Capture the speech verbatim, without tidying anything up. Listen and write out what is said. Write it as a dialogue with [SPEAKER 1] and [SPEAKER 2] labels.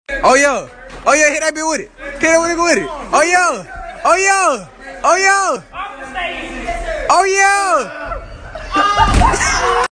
[SPEAKER 1] Oh yeah. Oh yeah, hit that bitch with it. Hit that nigga with it. Oh yeah. Oh yeah. Oh yeah. Oh yeah.